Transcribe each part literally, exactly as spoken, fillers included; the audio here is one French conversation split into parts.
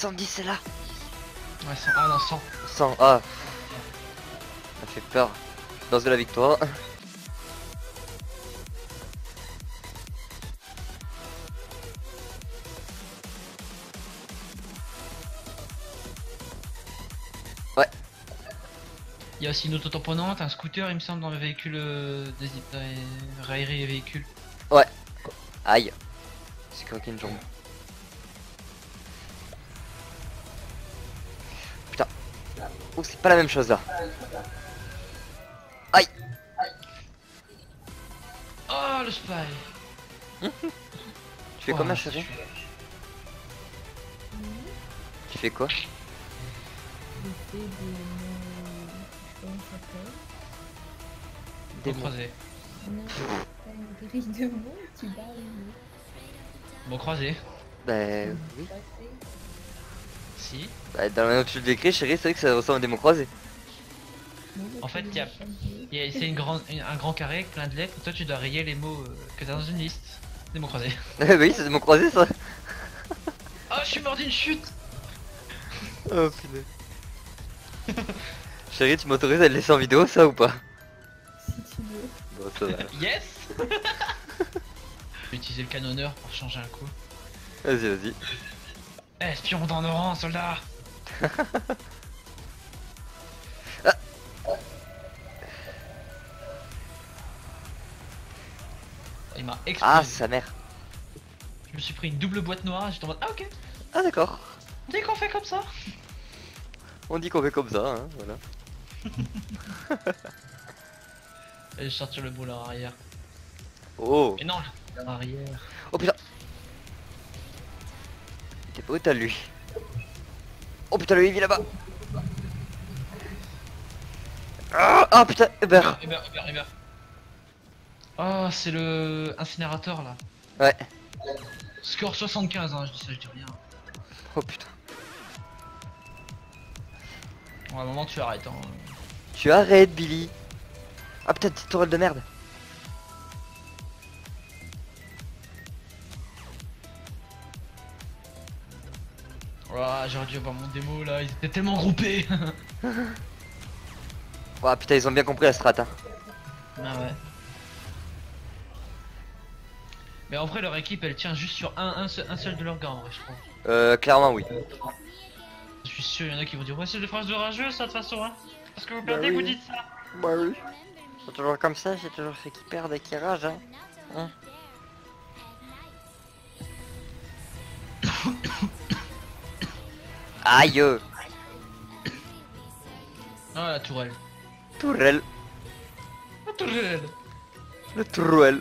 soixante-dix c'est là. Ouais, cent. Ah non, cent. cent, ah. Ça fait peur. Danse de la victoire. Ouais. Il y a aussi une auto-tamponnante, un scooter, il me semble, dans le véhicule euh, des, des railleries et véhicules. Ouais. Aïe. C'est croqué une jambe. Putain. Oh, c'est pas la même chose là. Aïe. Oh, le spy. Tu fais Oh, quoi ma c'est chérie? chouette. Tu fais quoi? Je fais des mots. Comment ça s'appelle? Des Bon mots. croisé. Non, pas une grille de mots, tu parles les mots. Bon croisé. Bah oui. Passé. Si. Bah, dans la manière dont tu le décris chérie, c'est vrai que ça ressemble à des mots croisés. Non, bah, En tu fait, les il y a- as changés. Il y a- C'est une grande, une- un grand carré avec plein de lettres. Toi, tu dois rayer les mots euh, que t'as dans une liste. Des mots croisés. Oui, c'est des mots croisés ça. Oh, je suis mort d'une chute. Oh putain. Chérie, tu m'autorises à le laisser en vidéo ça ou pas? Si tu veux. Bon, ça va. Yes. Je vais utiliser le canonneur pour changer un coup. Vas-y, vas-y. Eh, espion dans nos rangs, soldat. Il m'a explosé. Ah, sa mère. Je me suis pris une double boîte noire. J'étais en mode ah ok. Ah, d'accord. Dès qu'on fait comme ça. On dit qu'on fait comme ça, hein, voilà. Et je sortir le boulot arrière. Oh. Mais non, arrière. Oh putain. T'es pas où t'as lui? Oh putain, lui il vit là-bas. Ah, ah putain, Hubert. Hubert, Hubert, Hubert. Oh, c'est le incinérateur là. Ouais. Score soixante-quinze, hein, je dis ça, je dis rien. Oh putain. Bon, à un moment, tu arrêtes. Hein. Tu arrêtes, Billy. Ah putain, petite tourelle de merde. Oh, j'aurais dû avoir mon démo là, ils étaient tellement groupés. Oh putain, ils ont bien compris la strat. Hein. Ah ouais. Mais en vrai, leur équipe elle tient juste sur un, un, seul, un seul de leurs gars en vrai, je trouve. Euh, clairement, oui. Je suis sûr, il y en a qui vont dire ouais, c'est des phrases de rageux ça de toute façon. Hein. Parce que vous Bah perdez, oui. vous dites ça. Bah oui. C'est toujours comme ça, j'ai toujours fait qu'ils perdent et qu'ils ragent. Hein. Hein. Aïe. Ah, la tourelle. Tourelle. La tourelle. Le tourelle.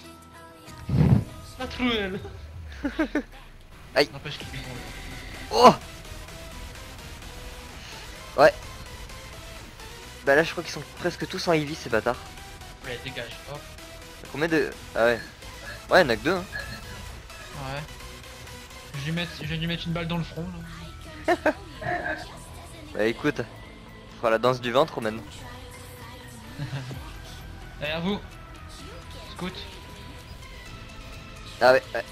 La tourelle. Aïe. N'empêche qu'ils vont. Oh. Ouais. Bah là je crois qu'ils sont presque tous en Eevee ces bâtards. Ouais, dégage. Hop. Combien de... Ah ouais. Ouais, y'en a que deux. Hein. Ouais. Je vais, mettre, je vais lui mettre une balle dans le front là. Bah écoute. On fera la danse du ventre maintenant. Allez, à vous. Scout. Ah ouais, ouais.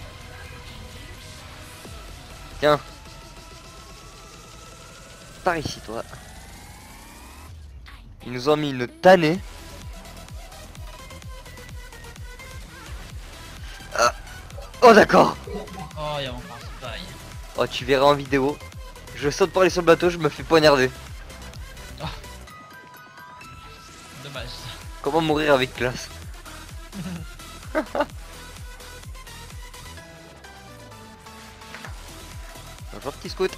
Tiens. Par ici toi. Ils nous ont mis une tannée. Ah. Oh d'accord. Oh, il y a encore un spy. Oh tu verras en vidéo. Je saute pour aller sur le bateau, je me fais poignarder. Dommage ça. Comment mourir avec classe? Bonjour petit scout.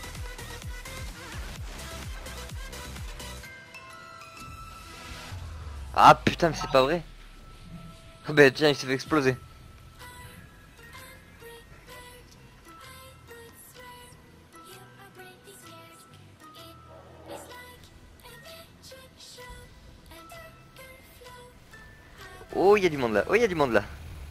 Ah putain mais c'est pas vrai. Oh bah tiens il s'est fait exploser. Oh il y a du monde là, oh il y a du monde là.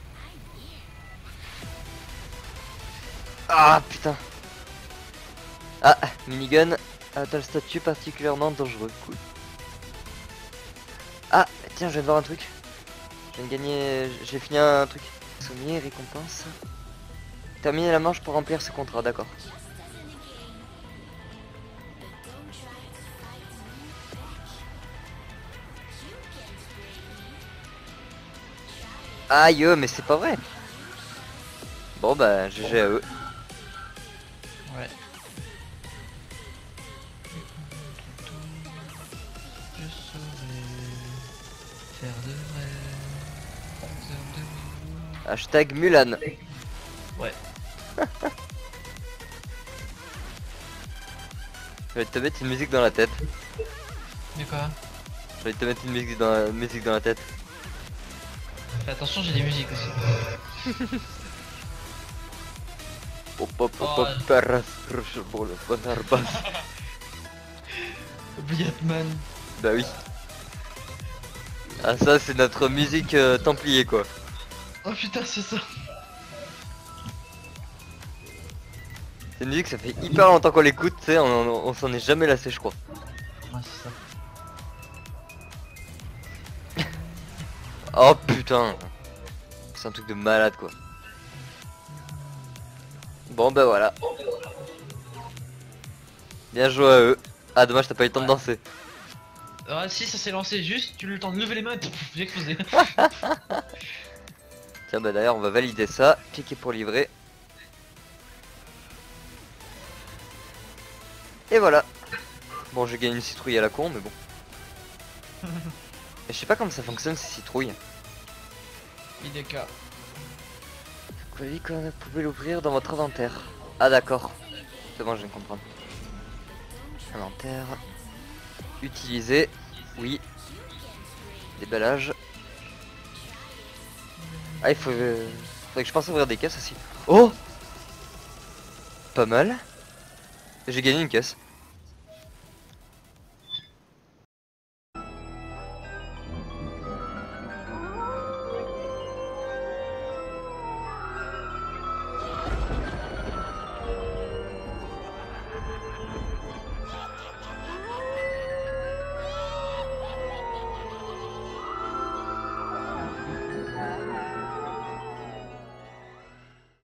Ah putain. Ah minigun. Atteint le statut particulièrement dangereux, cool. Ah tiens je viens de voir un truc. Je viens de gagner, j'ai fini un truc. Sommier, récompense. Terminer la manche pour remplir ce contrat, d'accord. Aïe, euh, mais c'est pas vrai. Bon bah, G G à eux. Ouais. Je saurais faire de vrai. Faire de vous. Hashtag Mulan. Ouais. Je vais te mettre une musique dans la tête. Mais quoi? Je vais te mettre une musique dans la, musique dans la tête. Fais attention, j'ai des musiques aussi. Hop hop hop Oh, hop, paras, rush, bol, bonheur, basse. Bliatman. Bah oui. Ah ça c'est notre musique euh, templier quoi. Oh putain, c'est ça. C'est une musique, ça fait hyper longtemps qu'on l'écoute, tu sais, on, on, on s'en est jamais lassé je crois. Ouais, c'est ça. Oh putain. C'est un truc de malade quoi. Bon bah voilà. Bien joué à eux. Ah dommage t'as pas eu le temps de danser. Ah si, ça s'est lancé juste, tu as eu le temps de lever les mains et pff, j'ai explosé. Tiens bah d'ailleurs on va valider ça. Cliquez pour livrer. Et voilà. Bon j'ai gagné une citrouille à la con mais bon. Et je sais pas comment ça fonctionne ces citrouilles. I D K. Vous avez dit qu'on pouvait l'ouvrir dans votre inventaire. Ah d'accord. C'est bon je viens de comprendre. Inventaire. Utiliser. Oui. Déballage. Ah il faut... Euh... faudrait que je pense à ouvrir des caisses aussi. Oh. Pas mal. J'ai gagné une caisse.